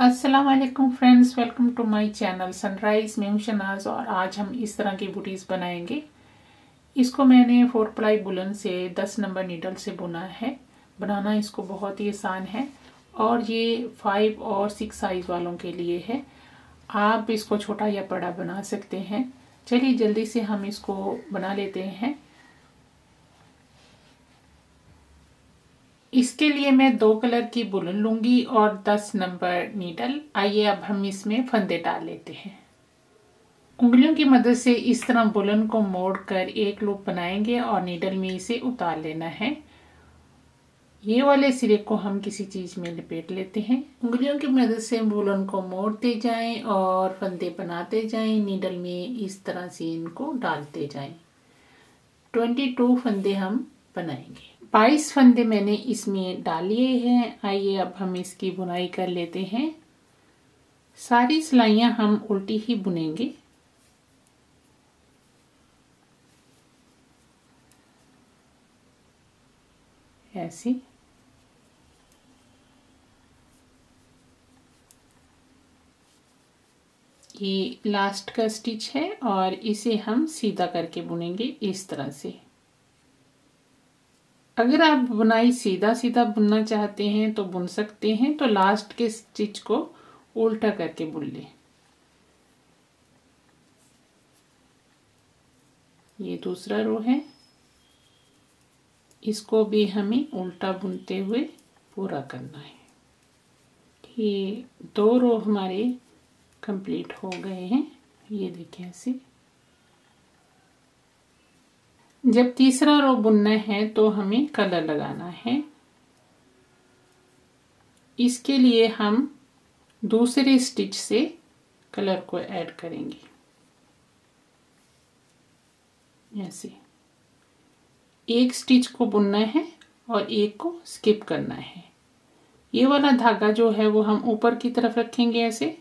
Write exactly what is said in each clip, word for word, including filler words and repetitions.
अस्सलाम वालेकुम friends, welcome to my channel sunrise. मैं हूं शनाज और आज हम इस तरह की बूटीज बनाएंगे। इसको मैंने फोर प्लाई बुलन से दस नंबर नीडल से बुना है। बनाना इसको बहुत ही आसान है और ये फाइव और सिक्स साइज वालों के लिए है। आप इसको छोटा या बड़ा बना सकते हैं। चलिए जल्दी से हम इसको बना लेते हैं। इसके लिए मैं दो कलर की बुलन लूंगी और दस नंबर नीडल। आइए अब हम इसमें फंदे डाल लेते हैं। उंगलियों की मदद से इस तरह बुलन को मोड़कर एक लूप बनाएंगे और नीडल में इसे उतार लेना है। ये वाले सिरे को हम किसी चीज में लपेट लेते हैं। उंगलियों की मदद से बुलन को मोड़ते जाएं और फंदे बनाते जाएं। नीडल में इस तरह से इनको डालते जाएं। बाईस फंदे हम बनाएंगे। बाईस फंदे मैंने इसमें डाल लिए हैं। आइए अब हम इसकी बुनाई कर लेते हैं। सारी सिलाइयां हम उल्टी ही बुनेंगे। ऐसी ये लास्ट का स्टिच है और इसे हम सीधा करके बुनेंगे इस तरह से। अगर आप बुनाई सीधा सीधा बुनना चाहते हैं तो बुन सकते हैं, तो लास्ट के स्टिच को उल्टा करके बुन लें। ये दूसरा रो है, इसको भी हमें उल्टा बुनते हुए पूरा करना है। ये दो रो हमारे कंप्लीट हो गए हैं। ये देखिए ऐसे। जब तीसरा रो बुनना है तो हमें कलर लगाना है। इसके लिए हम दूसरे स्टिच से कलर को ऐड करेंगे ऐसे। एक स्टिच को बुनना है और एक को स्किप करना है। ये वाला धागा जो है वो हम ऊपर की तरफ रखेंगे ऐसे।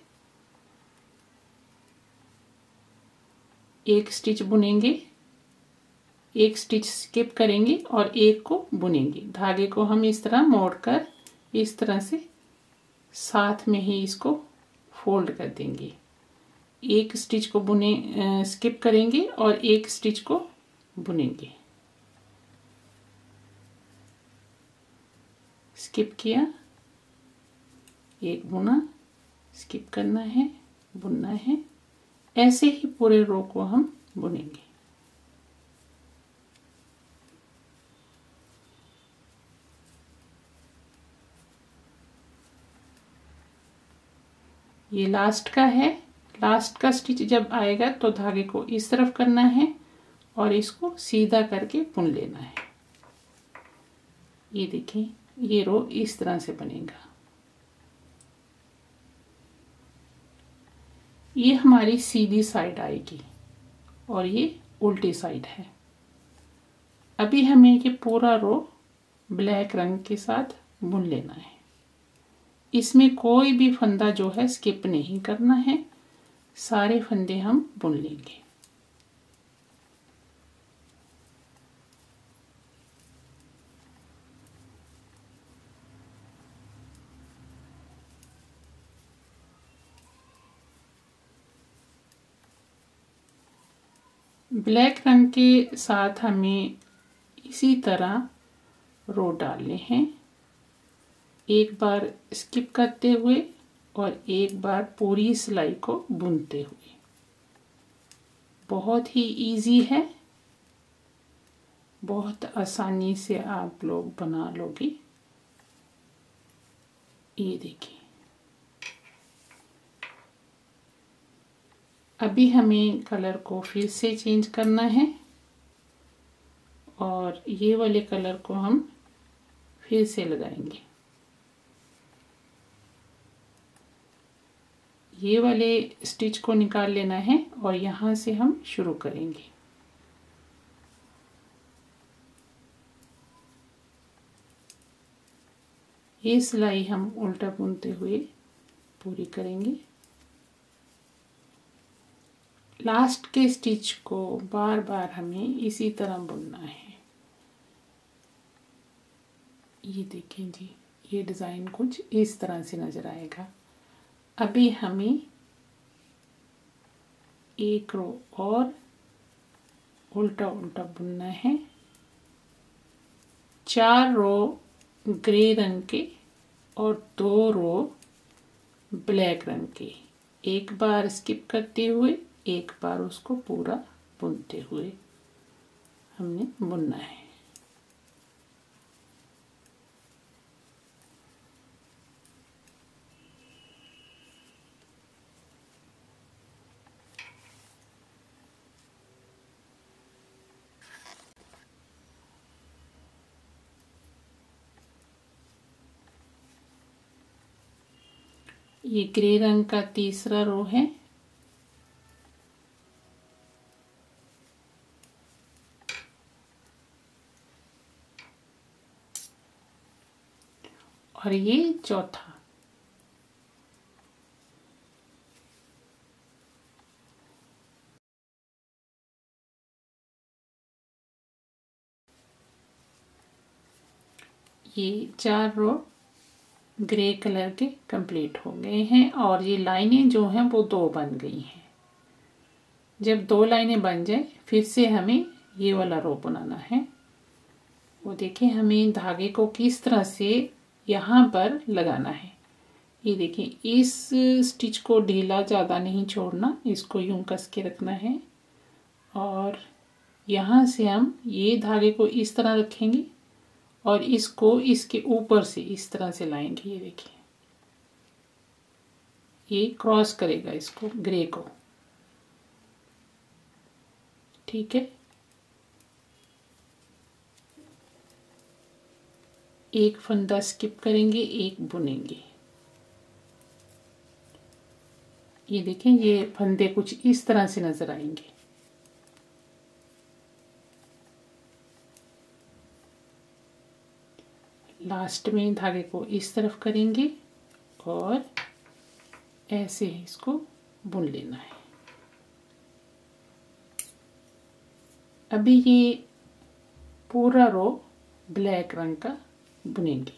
एक स्टिच बुनेंगे, एक स्टिच स्किप करेंगे और एक को बुनेंगे। धागे को हम इस तरह मोड़कर इस तरह से साथ में ही इसको फोल्ड कर देंगे। एक स्टिच को बुने स्किप करेंगे और एक स्टिच को बुनेंगे। स्किप किया, एक बुना, स्किप करना है, बुनना है। ऐसे ही पूरे रो को हम बुनेंगे। ये लास्ट का है। लास्ट का स्टिच जब आएगा तो धागे को इस तरफ करना है और इसको सीधा करके बुन लेना है। ये देखिए, ये रो इस तरह से बनेगा। ये हमारी सीधी साइड आएगी और ये उल्टी साइड है। अभी हमें ये पूरा रो ब्लैक रंग के साथ बुन लेना है। इसमें कोई भी फंदा जो है स्किप नहीं करना है। सारे फंदे हम बुन लेंगे। ब्लैक रंग के साथ हमें इसी तरह रो डालने हैं। एक बार स्किप करते हुए और एक बार पूरी सिलाई को बुनते हुए। बहुत ही इजी है, बहुत आसानी से आप लोग बना लोगे। ये देखिए। अभी हमें कलर को फिर से चेंज करना है और ये वाले कलर को हम फिर से लगाएंगे। ये वाले स्टिच को निकाल लेना है और यहाँ से हम शुरू करेंगे। ये सिलाई हम उल्टा बुनते हुए पूरी करेंगे। लास्ट के स्टिच को बार बार हमें इसी तरह बुनना है। ये देखें जी, ये डिज़ाइन कुछ इस तरह से नज़र आएगा। अभी हमें एक रो और उल्टा उल्टा बुनना है। चार रो ग्रे रंग के और दो रो ब्लैक रंग के, एक बार स्किप करते हुए एक बार उसको पूरा बुनते हुए हमने बुनना है। ये ग्रे रंग का तीसरा रो है। और ये चौथा। ये चार रो ग्रे कलर के कंप्लीट हो गए हैं और ये लाइनें जो हैं वो दो बन गई हैं। जब दो लाइनें बन जाए फिर से हमें ये वाला रो बनाना है। वो देखिए हमें धागे को किस तरह से यहाँ पर लगाना है। ये देखिए इस स्टिच को ढीला ज़्यादा नहीं छोड़ना, इसको यूं कस के रखना है और यहाँ से हम ये धागे को इस तरह रखेंगे और इसको इसके ऊपर से इस तरह से लाएंगे। ये देखिए ये क्रॉस करेगा इसको, ग्रे को, ठीक है। एक फंदा स्किप करेंगे, एक बुनेंगे। ये देखें ये फंदे कुछ इस तरह से नजर आएंगे। लास्ट में धागे को इस तरफ करेंगे और ऐसे ही इसको बुन लेना है। अभी ये पूरा रो ब्लैक रंग का बुनेंगे।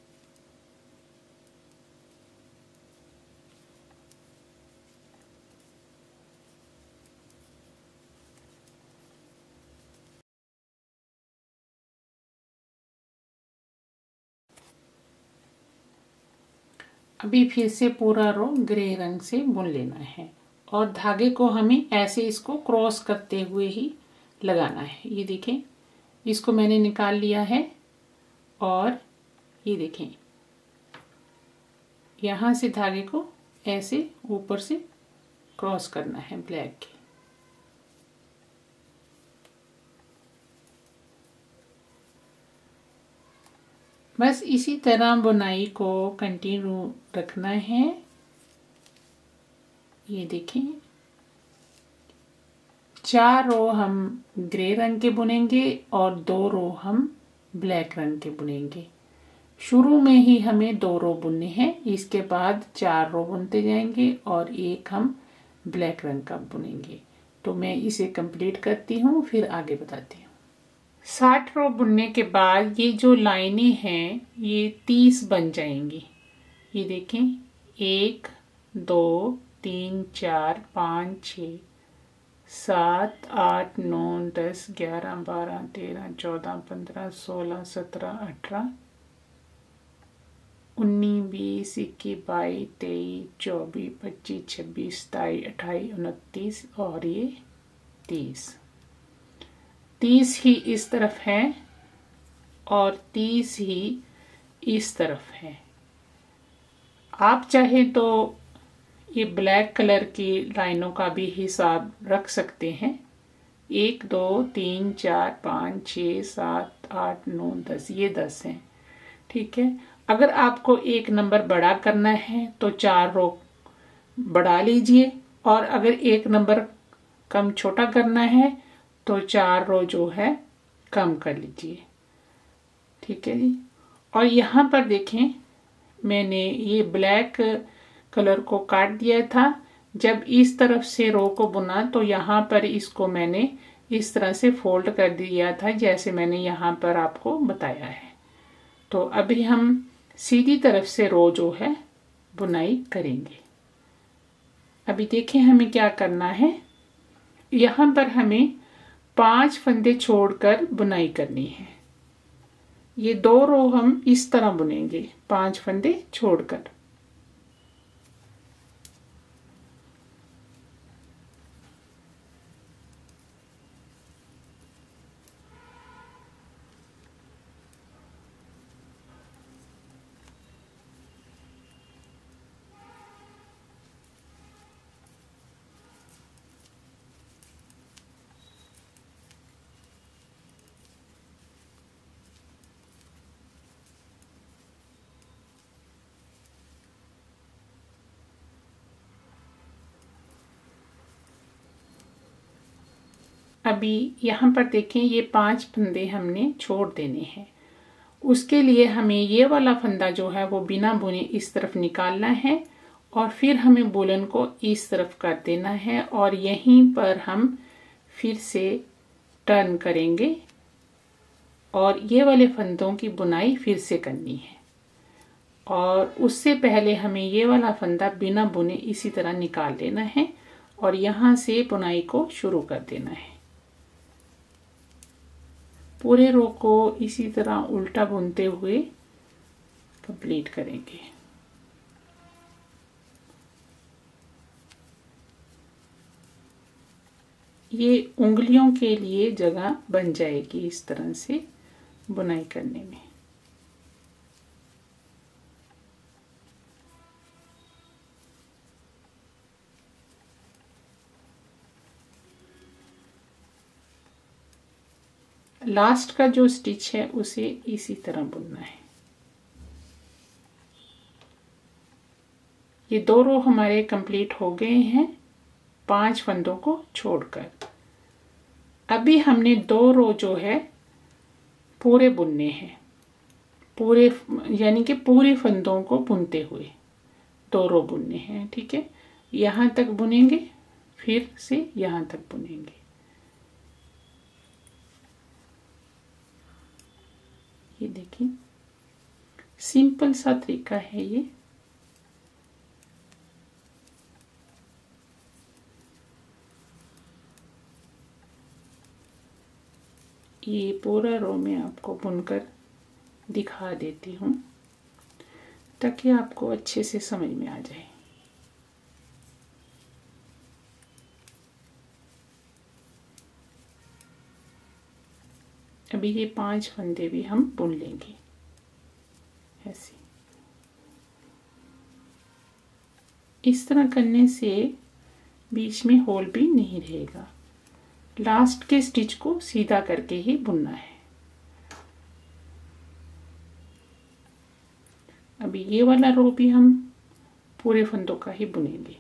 अभी फिर से पूरा रो ग्रे रंग से बुन लेना है और धागे को हमें ऐसे इसको क्रॉस करते हुए ही लगाना है। ये देखें इसको मैंने निकाल लिया है और ये देखें यहाँ से धागे को ऐसे ऊपर से क्रॉस करना है ब्लैक के। बस इसी तरह बुनाई को कंटिन्यू रखना है। ये देखें चार रो हम ग्रे रंग के बुनेंगे और दो रो हम ब्लैक रंग के बुनेंगे। शुरू में ही हमें दो रो बुनने हैं, इसके बाद चार रो बुनते जाएंगे और एक हम ब्लैक रंग का बुनेंगे। तो मैं इसे कंप्लीट करती हूँ फिर आगे बताती हूँ। साठ रो बुनने के बाद ये जो लाइनें हैं ये तीस बन जाएंगी। ये देखें एक दो तीन चार पाँच छ सात आठ नौ दस ग्यारह बारह तेरह चौदह पंद्रह सोलह सत्रह अठारह उन्नीस बीस इक्कीस बाईस तेईस चौबीस पच्चीस छब्बीस सताईस अट्ठाईस उनतीस और ये तीस। तीस ही इस तरफ है और तीस ही इस तरफ है। आप चाहे तो ये ब्लैक कलर की लाइनों का भी हिसाब रख सकते हैं। एक दो तीन चार पाँच छः सात आठ नौ दस, ये दस हैं, ठीक है। अगर आपको एक नंबर बड़ा करना है तो चार रो बढ़ा लीजिए और अगर एक नंबर कम छोटा करना है तो चार रो जो है कम कर लीजिए, ठीक है जी। और यहाँ पर देखें मैंने ये ब्लैक कलर को काट दिया था। जब इस तरफ से रो को बुना तो यहाँ पर इसको मैंने इस तरह से फोल्ड कर दिया था जैसे मैंने यहाँ पर आपको बताया है। तो अभी हम सीधी तरफ से रो जो है बुनाई करेंगे। अभी देखें हमें क्या करना है। यहाँ पर हमें पांच फंदे छोड़कर बुनाई करनी है। ये दो रो हम इस तरह बुनेंगे, पांच फंदे छोड़कर। अभी यहाँ पर देखें ये पांच फंदे हमने छोड़ देने हैं। उसके लिए हमें ये वाला फंदा जो है वो बिना बुने इस तरफ निकालना है और फिर हमें बुलन को इस तरफ कर देना है और यहीं पर हम फिर से टर्न करेंगे और ये वाले फंदों की बुनाई फिर से करनी है। और उससे पहले हमें ये वाला फंदा बिना बुने इसी तरह निकाल लेना है और यहाँ से बुनाई को शुरू कर देना है। पूरे रो को इसी तरह उल्टा बुनते हुए कंप्लीट करेंगे। ये उंगलियों के लिए जगह बन जाएगी इस तरह से बुनाई करने में। लास्ट का जो स्टिच है उसे इसी तरह बुनना है। ये दो रो हमारे कंप्लीट हो गए हैं पांच फंदों को छोड़कर। अभी हमने दो रो जो है पूरे बुनने हैं, पूरे यानी कि पूरे फंदों को बुनते हुए दो रो बुनने हैं। ठीक है, यहाँ तक बुनेंगे फिर से यहाँ तक बुनेंगे। ये देखिए सिंपल सा तरीका है ये। ये पूरा रो मैं आपको बुनकर दिखा देती हूँ ताकि आपको अच्छे से समझ में आ जाए। अभी ये पांच फंदे भी हम बुन लेंगे ऐसे। इस तरह करने से बीच में होल भी नहीं रहेगा। लास्ट के स्टिच को सीधा करके ही बुनना है। अभी ये वाला रो भी हम पूरे फंदों का ही बुनेंगे।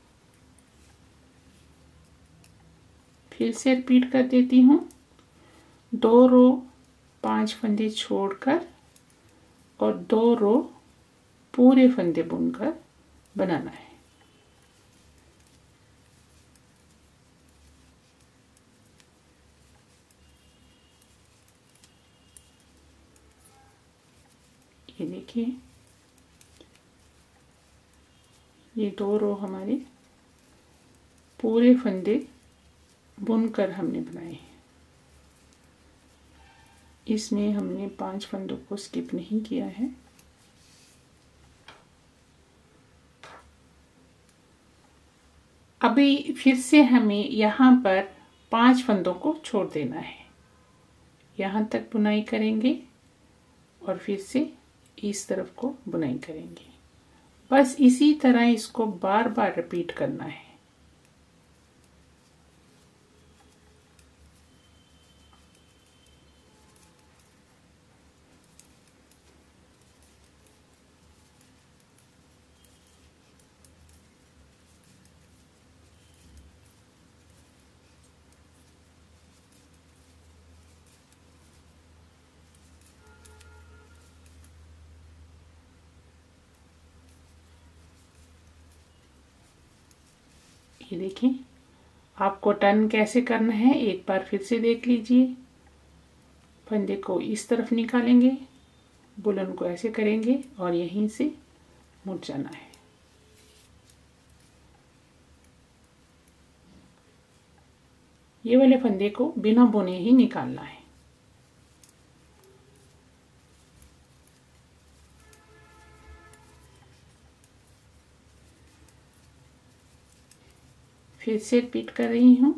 फिर से रिपीट कर देती हूँ, दो रो पांच फंदे छोड़कर और दो रो पूरे फंदे बुनकर बनाना है। ये देखिए ये दो रो हमारे पूरे फंदे बुनकर हमने बनाए हैं। इसमें हमने पांच फंदों को स्किप नहीं किया है। अभी फिर से हमें यहाँ पर पांच फंदों को छोड़ देना है। यहाँ तक बुनाई करेंगे और फिर से इस तरफ को बुनाई करेंगे। बस इसी तरह इसको बार बार रिपीट करना है। ये देखिए आपको टर्न कैसे करना है एक बार फिर से देख लीजिए। फंदे को इस तरफ निकालेंगे, बुलन को ऐसे करेंगे और यहीं से मुड़ जाना है। ये वाले फंदे को बिना बुने ही निकालना है। फिर से रिपीट कर रही हूँ,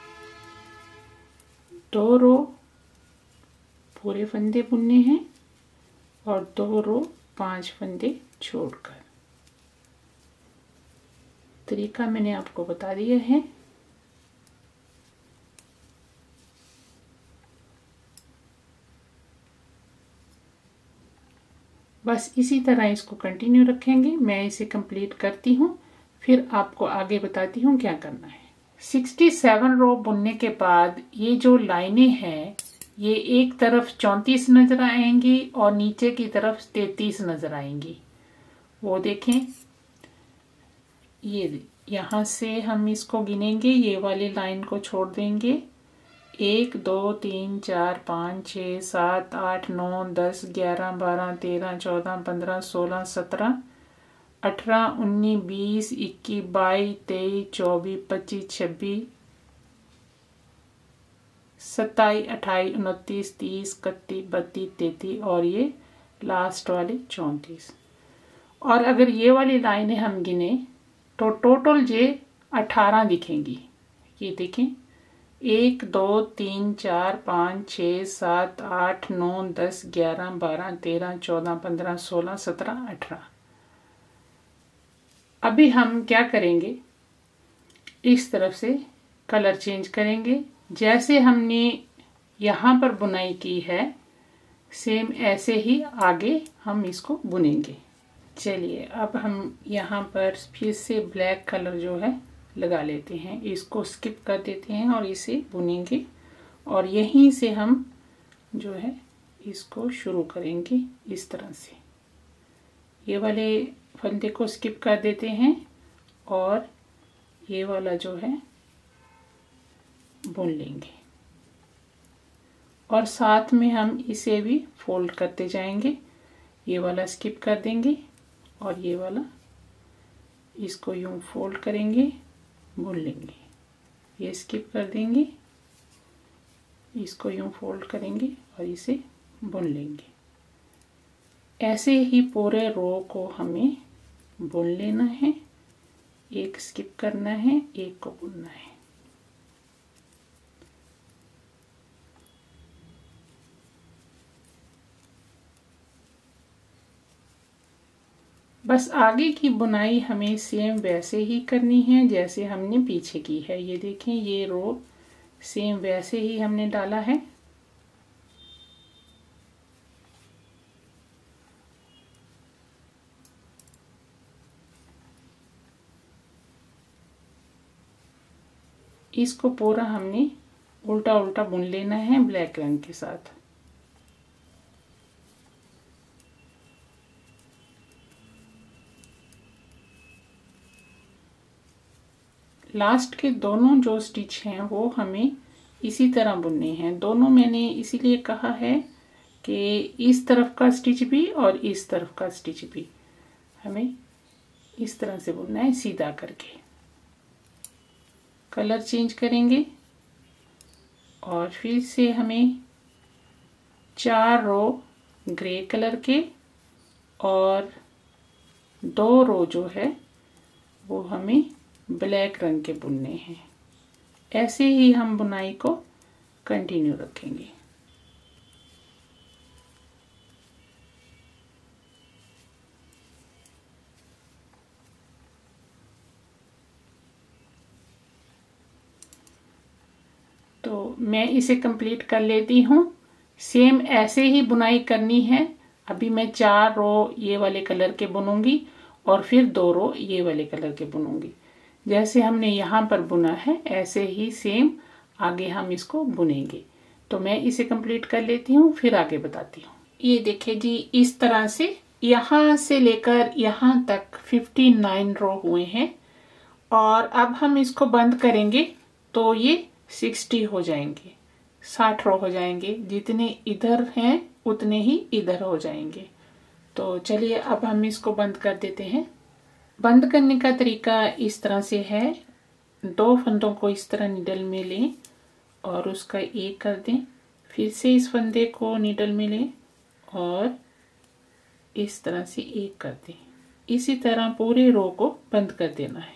दो रो पूरे फंदे बुनने हैं और दो रो पांच फंदे छोड़कर। तरीका मैंने आपको बता दिया है। बस इसी तरह इसको कंटिन्यू रखेंगे। मैं इसे कंप्लीट करती हूँ, फिर आपको आगे बताती हूँ क्या करना है। सड़सठ रो बुनने के बाद ये जो लाइनें हैं ये एक तरफ चौंतीस नजर आएंगी और नीचे की तरफ तैतीस नजर आएंगी। वो देखें, ये यहाँ से हम इसको गिनेंगे, ये वाली लाइन को छोड़ देंगे। एक दो तीन चार पाँच छः सात आठ नौ दस ग्यारह बारह तेरह चौदह पंद्रह सोलह सत्रह अठारह उन्नीस बीस इक्कीस बाईस तेईस चौबीस पच्चीस छब्बीस सत्ताईस अट्ठाईस उनतीस तीस इकतीस बत्तीस तैंतीस और ये लास्ट वाली चौंतीस। और अगर ये वाली लाइनें हम गिने तो टोटल ये अठारह दिखेंगी। ये देखें, एक दो तीन चार पाँच छः सात आठ नौ दस ग्यारह बारह तेरह चौदह पंद्रह सोलह सत्रह अठारह। अभी हम क्या करेंगे, इस तरफ से कलर चेंज करेंगे। जैसे हमने यहाँ पर बुनाई की है सेम ऐसे ही आगे हम इसको बुनेंगे। चलिए अब हम यहाँ पर फिर से ब्लैक कलर जो है लगा लेते हैं, इसको स्किप कर देते हैं और इसे बुनेंगे और यहीं से हम जो है इसको शुरू करेंगे। इस तरह से ये वाले फंदे को स्किप कर देते हैं और ये वाला जो है बुन लेंगे और साथ में हम इसे भी फोल्ड करते जाएंगे। ये वाला स्किप कर देंगे और ये वाला इसको यूं फोल्ड करेंगे, बुन लेंगे। ये स्किप कर देंगे, इसको यूं फोल्ड करेंगे और इसे बुन लेंगे। ऐसे ही पूरे रो को हमें बुन लेना है, एक स्किप करना है, एक को बुनना है। बस आगे की बुनाई हमें सेम वैसे ही करनी है जैसे हमने पीछे की है। ये देखें, ये रो सेम वैसे ही हमने डाला है। इसको पूरा हमने उल्टा उल्टा बुन लेना है ब्लैक रंग के साथ। लास्ट के दोनों जो स्टिच हैं वो हमें इसी तरह बुनने हैं। दोनों मैंने इसीलिए कहा है कि इस तरफ का स्टिच भी और इस तरफ का स्टिच भी हमें इस तरह से बुनना है, सीधा करके। कलर चेंज करेंगे और फिर से हमें चार रो ग्रे कलर के और दो रो जो है वो हमें ब्लैक रंग के बुनने हैं। ऐसे ही हम बुनाई को कंटिन्यू रखेंगे। तो मैं इसे कंप्लीट कर लेती हूँ। सेम ऐसे ही बुनाई करनी है। अभी मैं चार रो ये वाले कलर के बुनूंगी और फिर दो रो ये वाले कलर के बुनूंगी। जैसे हमने यहाँ पर बुना है ऐसे ही सेम आगे हम इसको बुनेंगे। तो मैं इसे कंप्लीट कर लेती हूँ, फिर आगे बताती हूँ। ये देखिए जी, इस तरह से यहाँ से लेकर यहाँ तक उनसठ रो हुए हैं और अब हम इसको बंद करेंगे तो ये साठ हो जाएंगे, साठ रो हो जाएंगे। जितने इधर हैं उतने ही इधर हो जाएंगे। तो चलिए अब हम इसको बंद कर देते हैं। बंद करने का तरीका इस तरह से है। दो फंदों को इस तरह निडल में लें और उसका एक कर दें। फिर से इस फंदे को नीडल में लें और इस तरह से एक कर दें। इसी तरह पूरे रो को बंद कर देना है।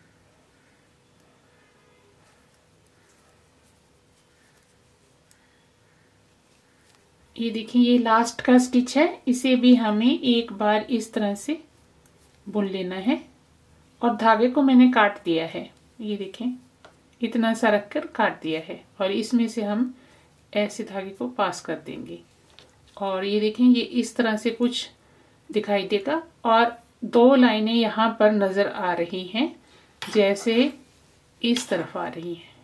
ये देखिए ये लास्ट का स्टिच है, इसे भी हमें एक बार इस तरह से बुन लेना है और धागे को मैंने काट दिया है। ये देखें इतना सा रखकर काट दिया है और इसमें से हम ऐसे धागे को पास कर देंगे और ये देखें ये इस तरह से कुछ दिखाई देगा और दो लाइनें यहाँ पर नजर आ रही हैं जैसे इस तरफ आ रही हैं।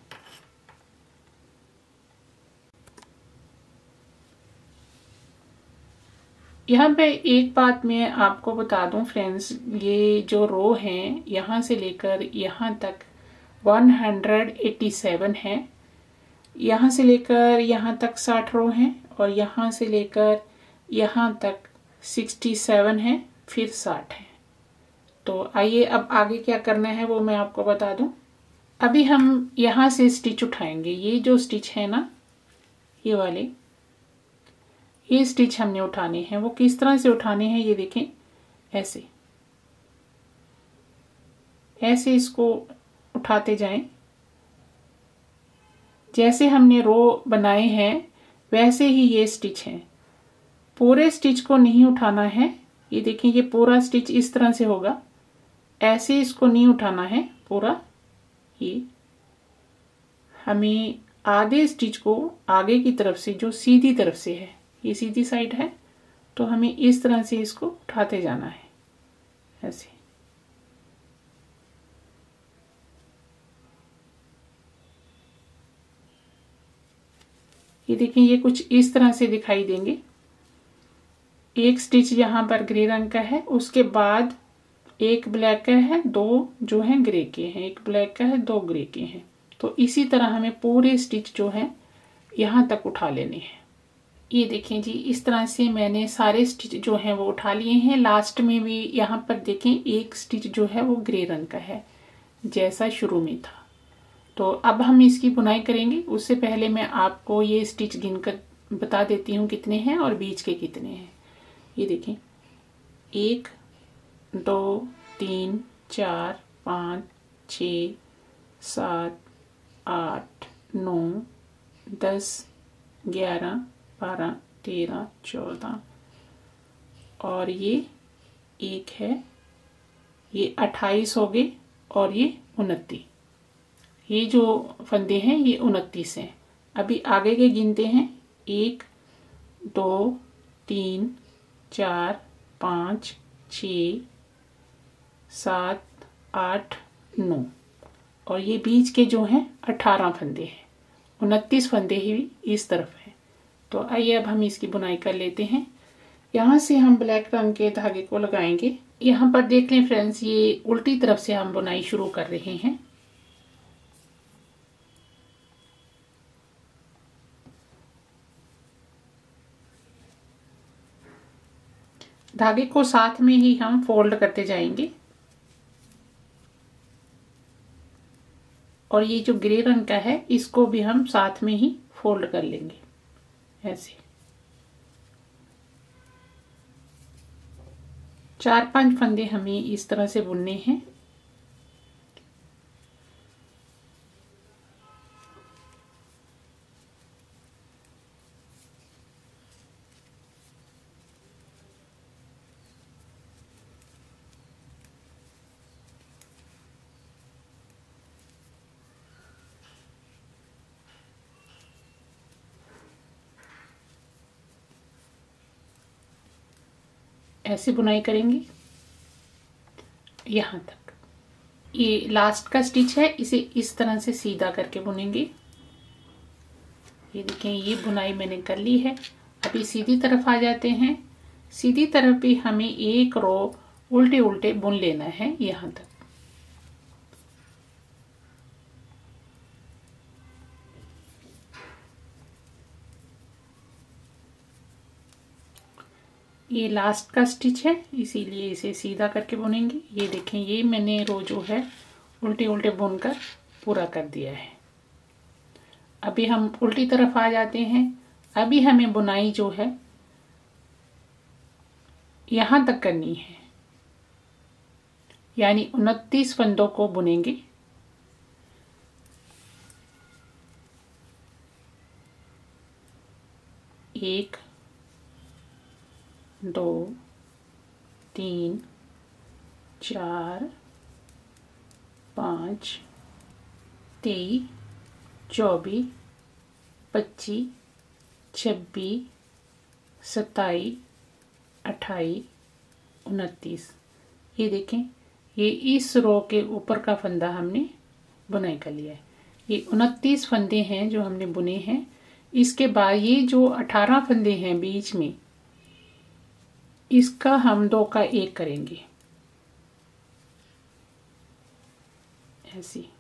यहाँ पे एक बात मैं आपको बता दूं फ्रेंड्स, ये जो रो हैं यहाँ से लेकर यहाँ तक एक सौ सत्तासी है, यहाँ से लेकर यहाँ तक साठ रो हैं और यहाँ से लेकर यहाँ तक सड़सठ है, फिर साठ है। तो आइए अब आगे क्या करना है वो मैं आपको बता दूं। अभी हम यहाँ से स्टिच उठाएंगे। ये जो स्टिच है ना, ये वाले ये स्टिच हमने उठाने हैं। वो किस तरह से उठाने हैं ये देखें, ऐसे ऐसे इसको उठाते जाएं। जैसे हमने रो बनाए हैं वैसे ही ये स्टिच है। पूरे स्टिच को नहीं उठाना है। ये देखें ये पूरा स्टिच इस तरह से होगा, ऐसे इसको नहीं उठाना है पूरा। ये हमें आधे स्टिच को आगे की तरफ से, जो सीधी तरफ से है, ये सीधी साइड है, तो हमें इस तरह से इसको उठाते जाना है ऐसे। ये देखिए ये कुछ इस तरह से दिखाई देंगे। एक स्टिच यहाँ पर ग्रे रंग का है, उसके बाद एक ब्लैक का है, दो जो है ग्रे के हैं, एक ब्लैक का है, दो ग्रे के हैं। तो इसी तरह हमें पूरे स्टिच जो है यहाँ तक उठा लेने हैं। ये देखें जी इस तरह से मैंने सारे स्टिच जो हैं वो उठा लिए हैं। लास्ट में भी यहाँ पर देखें एक स्टिच जो है वो ग्रे रंग का है जैसा शुरू में था। तो अब हम इसकी बुनाई करेंगे। उससे पहले मैं आपको ये स्टिच गिनकर बता देती हूँ कितने हैं और बीच के कितने हैं। ये देखें एक, दो, तीन, चार, पाँच, छ, सात, आठ, नौ, दस, ग्यारह, बारह, तेरह, चौदह और ये एक है, ये अट्ठाईस हो गए और ये उनतीस। ये जो फंदे हैं ये उनतीस हैं। अभी आगे के गिनते हैं, एक, दो, तीन, चार, पाँच, छ, सात, आठ, नौ और ये बीच के जो हैं अठारह फंदे हैं। उनतीस फंदे ही इस तरफ हैं। तो आइए अब हम इसकी बुनाई कर लेते हैं। यहाँ से हम ब्लैक रंग के धागे को लगाएंगे। यहाँ पर देख लें फ्रेंड्स, ये उल्टी तरफ से हम बुनाई शुरू कर रहे हैं। धागे को साथ में ही हम फोल्ड करते जाएंगे और ये जो ग्रे रंग का है इसको भी हम साथ में ही फोल्ड कर लेंगे ऐसे। चार पांच फंदे हमें इस तरह से बुनने हैं। ऐसे बुनाई करेंगे यहाँ तक। ये लास्ट का स्टिच है, इसे इस तरह से सीधा करके बुनेंगे। ये देखें ये बुनाई मैंने कर ली है। अभी सीधी तरफ आ जाते हैं। सीधी तरफ भी हमें एक रो उल्टे उल्टे बुन लेना है यहाँ तक। ये लास्ट का स्टिच है इसीलिए इसे सीधा करके बुनेंगे। ये देखें ये मैंने रो जो है उल्टे उल्टे बुनकर पूरा कर दिया है। अभी हम उल्टी तरफ आ जाते हैं। अभी हमें बुनाई जो है यहां तक करनी है, यानी उनतीस फंदों को बुनेंगे। एक, दो, तीन, चार, पाँच, तेईस, चौबीस, पच्चीस, छब्बीस, सत्ताईस, अट्ठाईस, उनतीस। ये देखें, ये इस रो के ऊपर का फंदा हमने बुनाई कर लिया है। ये उनतीस फंदे हैं जो हमने बुने हैं। इसके बाद ये जो अठारह फंदे हैं बीच में, इसका हम दो का एक करेंगे ऐसे।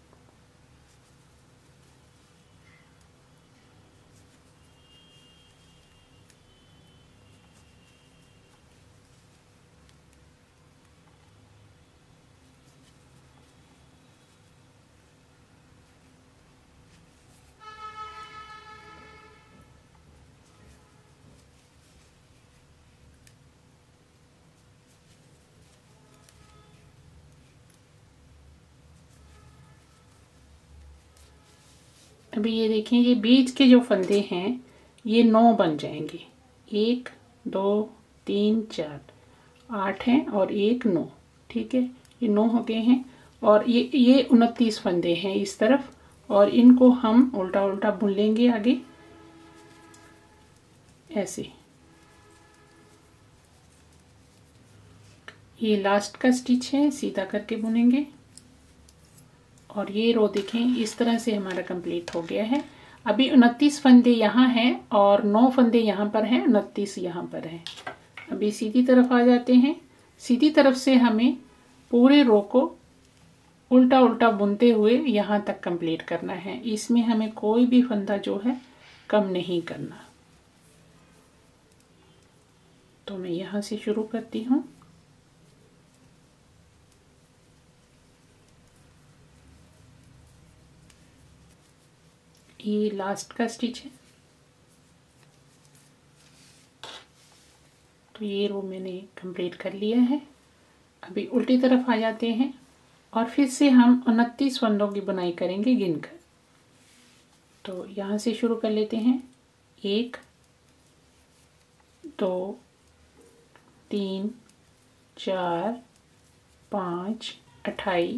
अभी ये देखें, ये बीच के जो फंदे हैं ये नौ बन जाएंगे। एक, दो, तीन, चार, आठ हैं और एक नौ। ठीक है, ये नौ हो गए हैं। और ये ये उनतीस फंदे हैं इस तरफ, और इनको हम उल्टा उल्टा बुन लेंगे आगे ऐसे। ये लास्ट का स्टिच है, सीधा करके बुनेंगे। और ये रो देखें, इस तरह से हमारा कंप्लीट हो गया है। अभी उनतीस फंदे यहाँ हैं और नौ फंदे यहाँ पर हैं, उनतीस यहाँ पर हैं। अभी सीधी तरफ आ जाते हैं। सीधी तरफ से हमें पूरे रो को उल्टा उल्टा बुनते हुए यहाँ तक कंप्लीट करना है। इसमें हमें कोई भी फंदा जो है कम नहीं करना। तो मैं यहाँ से शुरू करती हूँ। ये लास्ट का स्टिच है। तो ये रो मैंने कंप्लीट कर लिया है। अभी उल्टी तरफ आ जाते हैं और फिर से हम उनतीस फंदों की बुनाई करेंगे गिनकर। तो यहाँ से शुरू कर लेते हैं। एक, दो, तीन, चार, पाँच, अट्ठाईस,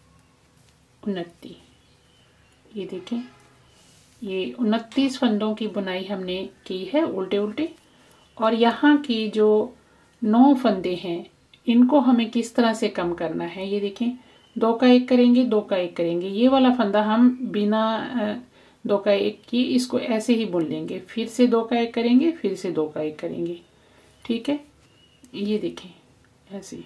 उनतीस। ये देखें, ये उनतीस फंदों की बुनाई हमने की है उल्टे उल्टे। और यहाँ की जो नौ फंदे हैं इनको हमें किस तरह से कम करना है, ये देखें। दो का एक करेंगे, दो का एक करेंगे। ये वाला फंदा हम बिना दो का एक किए इसको ऐसे ही बुन लेंगे। फिर से दो का एक करेंगे, फिर से दो का एक करेंगे। ठीक है, ये देखें ऐसे।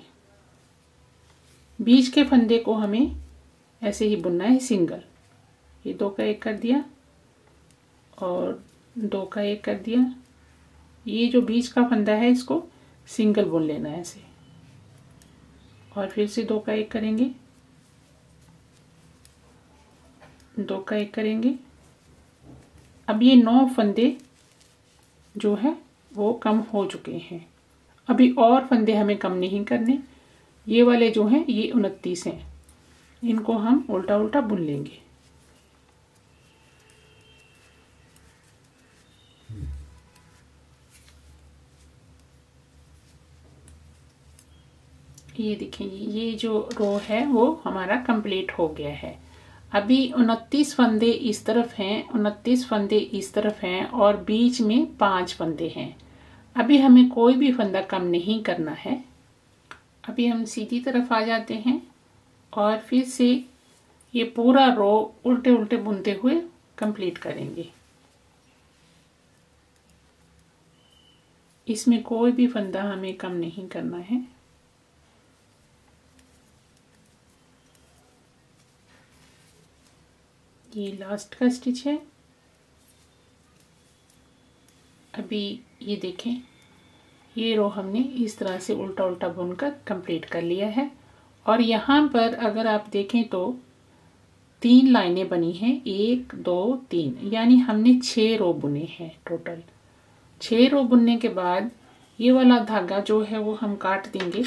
बीच के फंदे को हमें ऐसे ही बुनना है सिंगल। ये दो का एक कर दिया और दो का एक कर दिया। ये जो बीच का फंदा है इसको सिंगल बुन लेना है ऐसे। और फिर से दो का एक करेंगे, दो का एक करेंगे। अब ये नौ फंदे जो है वो कम हो चुके हैं। अभी और फंदे हमें कम नहीं करने। ये वाले जो हैं ये उनतीस हैं, इनको हम उल्टा उल्टा बुन लेंगे। ये देखिए, ये जो रो है वो हमारा कंप्लीट हो गया है। अभी उनतीस फंदे इस तरफ हैं, उनतीस फंदे इस तरफ हैं और बीच में पांच फंदे हैं। अभी हमें कोई भी फंदा कम नहीं करना है। अभी हम सीधी तरफ आ जाते हैं और फिर से ये पूरा रो उल्टे उल्टे बुनते हुए कंप्लीट करेंगे। इसमें कोई भी फंदा हमें कम नहीं करना है। ये लास्ट का स्टिच है। अभी ये देखें, ये रो हमने इस तरह से उल्टा उल्टा बुनकर कंप्लीट कर लिया है। और यहाँ पर अगर आप देखें तो तीन लाइनें बनी हैं, एक दो तीन, यानी हमने छह रो बुने हैं टोटल। छह रो बुनने के बाद ये वाला धागा जो है वो हम काट देंगे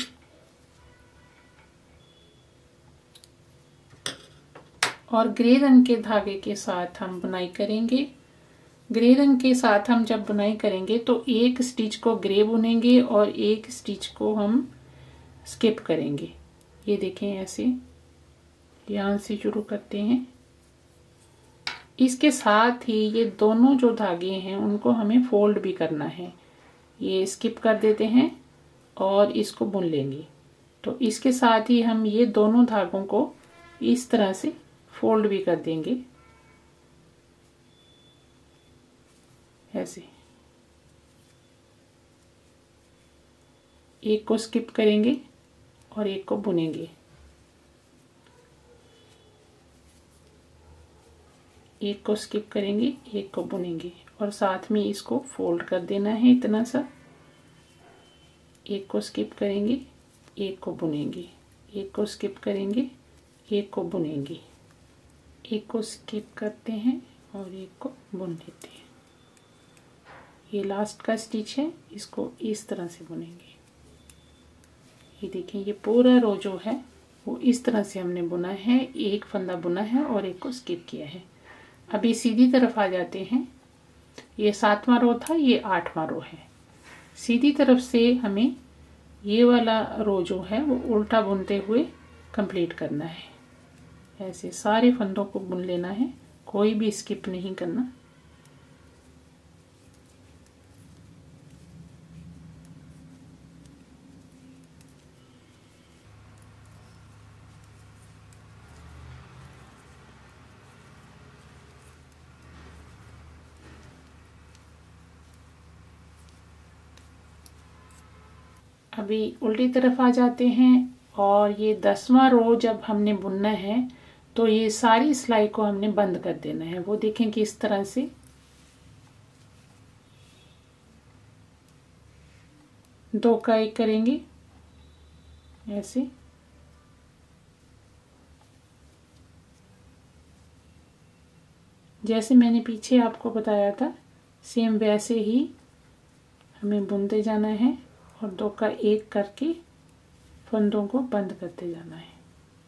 और ग्रे रंग के धागे के साथ हम बुनाई करेंगे। ग्रे रंग के साथ हम जब बुनाई करेंगे तो एक स्टिच को ग्रे बुनेंगे और एक स्टिच को हम स्किप करेंगे। ये देखें, ऐसे यहाँ से शुरू करते हैं। इसके साथ ही ये दोनों जो धागे हैं उनको हमें फोल्ड भी करना है। ये स्किप कर देते हैं और इसको बुन लेंगे। तो इसके साथ ही हम ये दोनों धागों को इस तरह से फोल्ड भी कर देंगे, ऐसे। एक को स्किप करेंगे और एक को बुनेंगे, एक को स्किप करेंगे, एक को बुनेंगे और साथ में इसको फोल्ड कर देना है इतना सा। एक को स्किप करेंगे, एक को बुनेंगे, एक को स्किप करेंगे, एक को बुनेंगे, एक को स्किप करते हैं और एक को बुन लेते हैं। ये लास्ट का स्टिच है, इसको इस तरह से बुनेंगे। ये देखें, ये पूरा रो जो है वो इस तरह से हमने बुना है। एक फंदा बुना है और एक को स्किप किया है। अभी सीधी तरफ आ जाते हैं। ये सातवां रो था, ये आठवां रो है। सीधी तरफ से हमें ये वाला रो जो है वो उल्टा बुनते हुए कंप्लीट करना है। ऐसे सारे फंदों को बुन लेना है, कोई भी स्किप नहीं करना। अभी उल्टी तरफ आ जाते हैं और ये दसवां रो जब हमने बुनना है तो ये सारी सिलाई को हमने बंद कर देना है। वो देखें कि इस तरह से दो का एक करेंगे, ऐसे। जैसे मैंने पीछे आपको बताया था सेम वैसे ही हमें बुनते जाना है और दो का एक करके फंदों को बंद करते जाना है।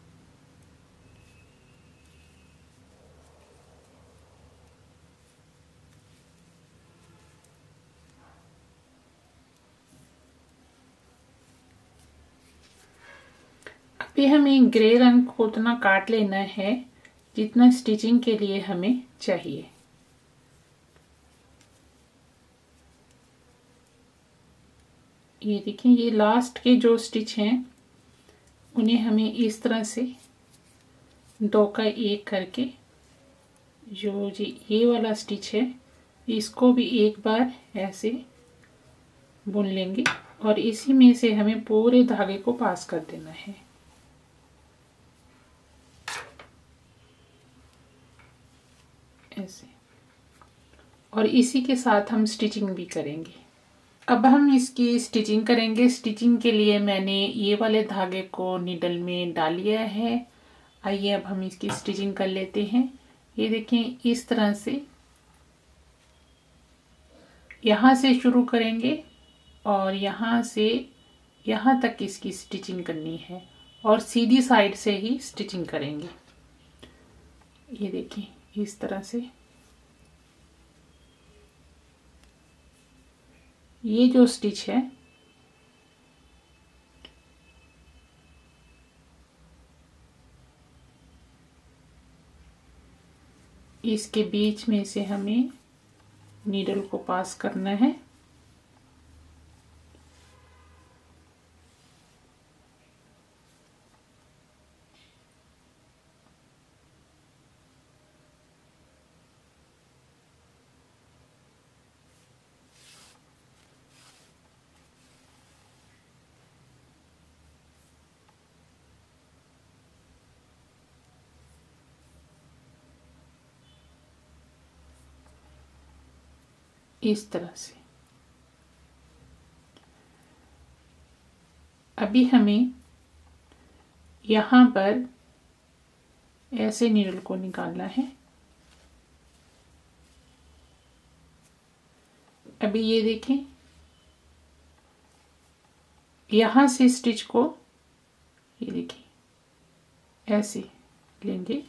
अभी हमें ग्रे रंग को उतना काट लेना है जितना स्टिचिंग के लिए हमें चाहिए। ये देखिए, ये लास्ट के जो स्टिच हैं उन्हें हमें इस तरह से दो का एक करके, जो जी ये वाला स्टिच है इसको भी एक बार ऐसे बुन लेंगे और इसी में से हमें पूरे धागे को पास कर देना है, ऐसे। और इसी के साथ हम स्टिचिंग भी करेंगे। अब हम इसकी स्टिचिंग करेंगे। स्टिचिंग के लिए मैंने ये वाले धागे को नीडल में डाल लिया है। आइए अब हम इसकी स्टिचिंग कर लेते हैं। ये देखें, इस तरह से यहाँ से शुरू करेंगे और यहाँ से यहाँ तक इसकी स्टिचिंग करनी है और सीधी साइड से ही स्टिचिंग करेंगे। ये देखिए, इस तरह से ये जो स्टिच है इसके बीच में से हमें नीडल को पास करना है। इस तरह से अभी हमें यहाँ पर ऐसे नीडल को निकालना है। अभी ये देखें, यहां से स्टिच को ये देखिए ऐसे लेंगे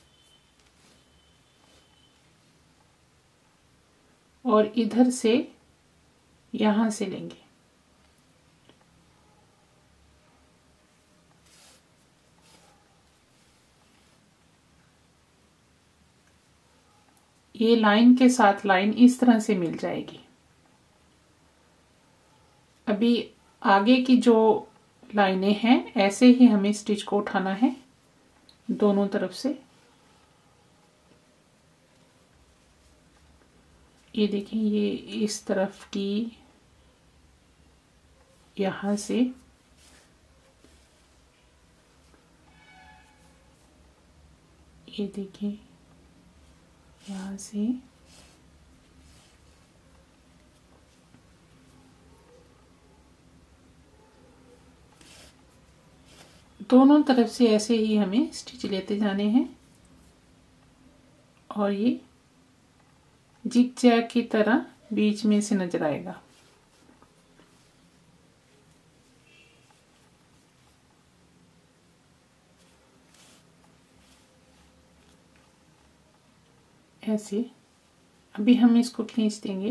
और इधर से यहां से लेंगे। ये लाइन के साथ लाइन इस तरह से मिल जाएगी। अभी आगे की जो लाइनें हैं ऐसे ही हमें स्टिच को उठाना है दोनों तरफ से। ये देखिए, ये इस तरफ की यहां से ये देखिए यहां से दोनों तरफ से ऐसे ही हमें स्टिच लेते जाने हैं और ये जिग जैग की तरह बीच में से नजर आएगा। ऐसे अभी हम इसको खींच देंगे।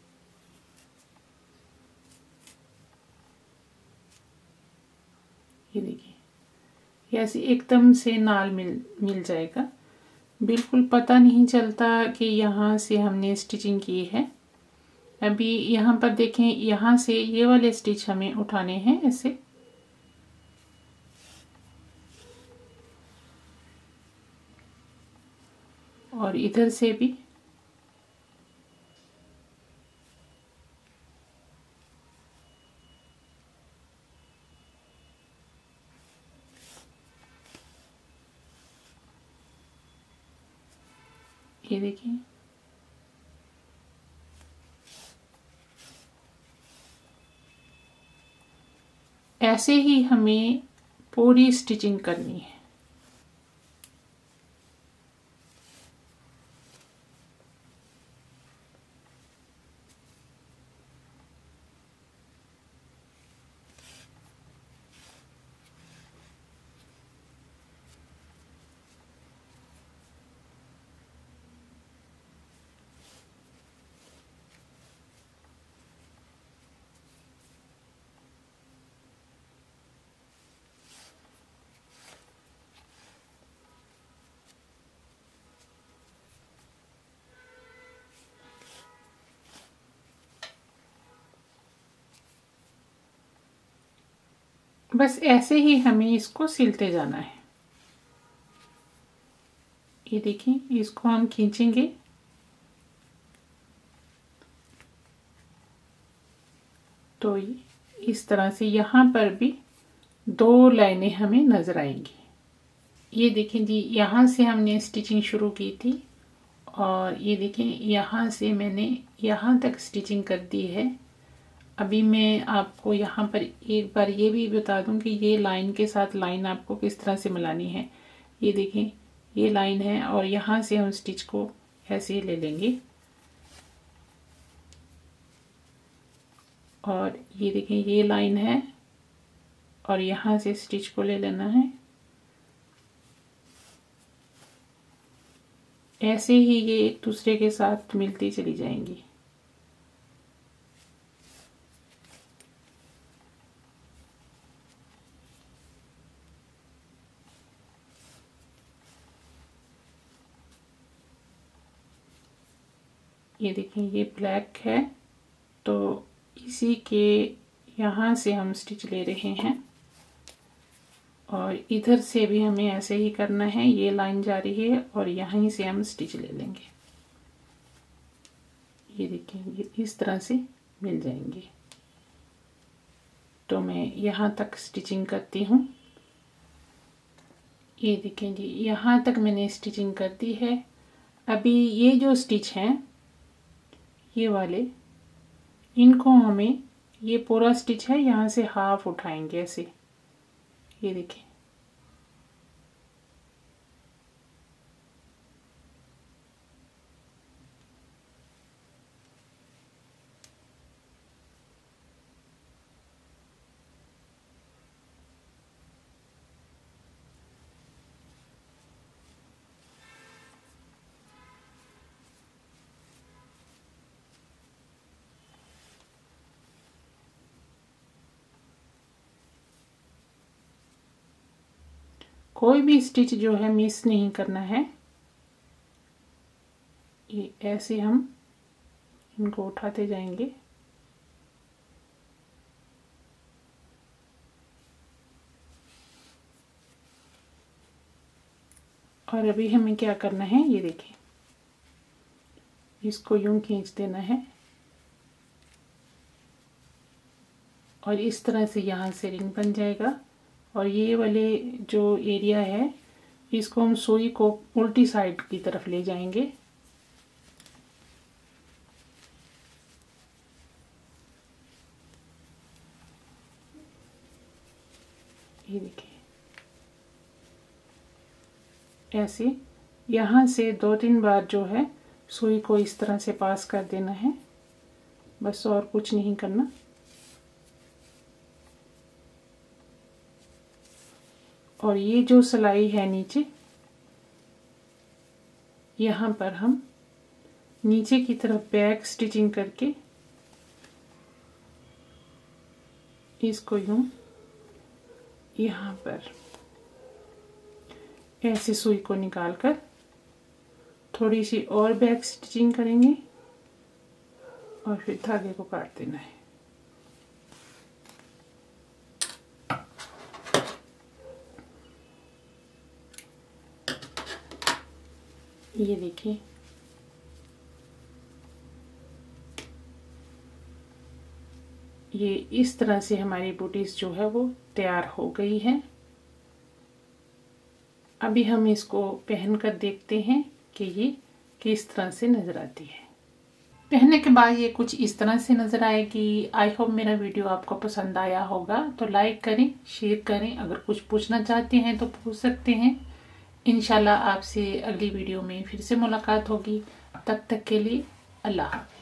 ये देखिए ऐसे एकदम से नाल मिल मिल जाएगा। बिल्कुल पता नहीं चलता कि यहाँ से हमने स्टिचिंग की है। अभी यहाँ पर देखें, यहाँ से ये वाले स्टिच हमें उठाने हैं ऐसे। और इधर से भी ये देखिए ऐसे ही हमें पूरी स्टिचिंग करनी है। बस ऐसे ही हमें इसको सिलते जाना है। ये देखिए, इसको हम खींचेंगे तो इस तरह से यहाँ पर भी दो लाइनें हमें नजर आएंगी। ये देखें जी, यहाँ से हमने स्टिचिंग शुरू की थी और ये देखें यहाँ से मैंने यहाँ तक स्टिचिंग कर दी है। अभी मैं आपको यहाँ पर एक बार ये भी बता दूं कि ये लाइन के साथ लाइन आपको किस तरह से मिलानी है। ये देखें, ये लाइन है और यहाँ से हम स्टिच को ऐसे ले लेंगे और ये देखें ये लाइन है और यहाँ से स्टिच को ले लेना है। ऐसे ही ये एक दूसरे के साथ मिलती चली जाएंगी। ये देखिए ये ब्लैक है तो इसी के यहाँ से हम स्टिच ले रहे हैं और इधर से भी हमें ऐसे ही करना है। ये लाइन जा रही है और यहीं से हम स्टिच ले लेंगे। ये देखिए ये इस तरह से मिल जाएंगे। तो मैं यहाँ तक स्टिचिंग करती हूँ। ये देखें जी, यहाँ तक मैंने स्टिचिंग कर दी है। अभी ये जो स्टिच हैं ये वाले, इनको हमें, ये पूरा स्टिच है, यहाँ से हाफ उठाएंगे ऐसे। ये देखिए कोई भी स्टिच जो है मिस नहीं करना है। ये ऐसे हम इनको उठाते जाएंगे। और अभी हमें क्या करना है, ये देखिए, इसको यूं खींच देना है और इस तरह से यहाँ से रिंग बन जाएगा। और ये वाले जो एरिया है इसको हम सुई को उल्टी साइड की तरफ ले जाएंगे। ये देखिए, ऐसे यहाँ से दो तीन बार जो है सुई को इस तरह से पास कर देना है, बस और कुछ नहीं करना। और ये जो सिलाई है नीचे, यहाँ पर हम नीचे की तरफ बैक स्टिचिंग करके इसको यूं यहाँ पर ऐसे सुई को निकालकर थोड़ी सी और बैक स्टिचिंग करेंगे और फिर धागे को काट देना है। ये देखिए, ये इस तरह से हमारी बूटीज जो है वो तैयार हो गई है। अभी हम इसको पहनकर देखते हैं कि ये किस तरह से नज़र आती है। पहनने के बाद ये कुछ इस तरह से नज़र आएगी। आई होप मेरा वीडियो आपको पसंद आया होगा, तो लाइक करें, शेयर करें। अगर कुछ पूछना चाहते हैं तो पूछ सकते हैं। इंशाल्लाह आपसे अगली वीडियो में फिर से मुलाकात होगी। तब तक के लिए अल्लाह हाफ़िज़।